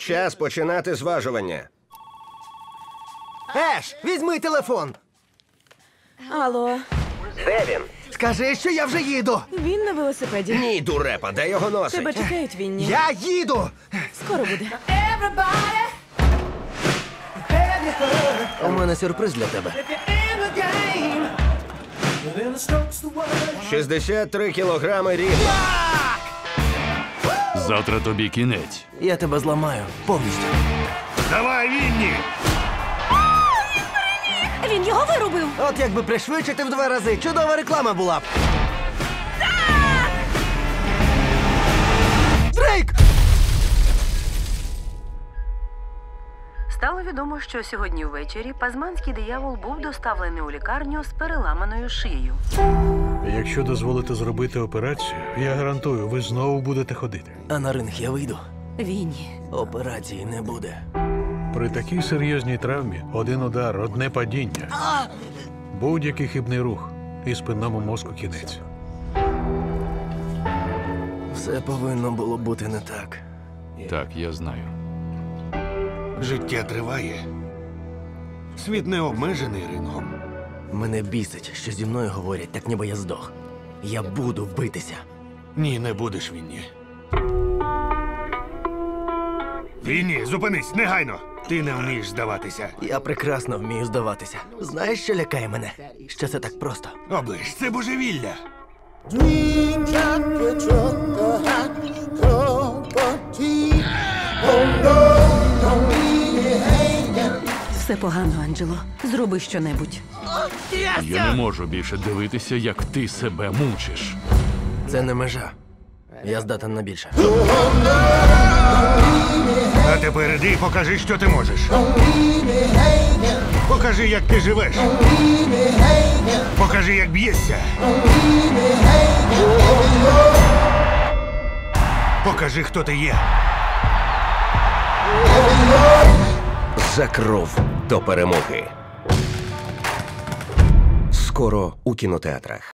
Час починати зважування. Еш, візьми телефон. Алло, Де він? Скажи, що я вже їду. він на велосипеді. Ні, дурепа, де його носить? Тебе чекають, Вінні. Я їду. Скоро буде. У мене сюрприз для тебе. 63 кілограми рівно. Завтра тобі кінець. Я тебе зламаю повністю. Давай, Вінні! Він його вирубив. От якби пришвидшити в 2 рази, чудова реклама була б. Дрейк! Стало відомо, що сьогодні ввечері пазманський диявол був доставлений у лікарню з переламаною шиєю. Якщо дозволите зробити операцію, я гарантую, ви знову будете ходити. А на ринг я вийду. Вінні. Операції не буде. При такій серйозній травмі один удар, одне падіння. Будь-який хибний рух і спинному мозку кінець. Все повинно було бути не так. Так, я знаю. Життя триває. Світ не обмежений рингом. Мене бісить, що зі мною говорять, так ніби я здох. Я буду битися. Ні, не будеш, Вінні. Вінні, зупинись, негайно! Ти не вмієш здаватися. Я прекрасно вмію здаватися. Знаєш, що лякає мене? Що це так просто. Оближ, це божевілля. Все погано, Анджело. Зроби щонебудь. Я не можу більше дивитися, як ти себе мучиш. Це не межа. Я здатен на більше. А тепер іди і покажи, що ти можеш. Покажи, як ти живеш. Покажи, як б'єшся. Покажи, хто ти є. За кров до перемоги. Скоро у кінотеатрах.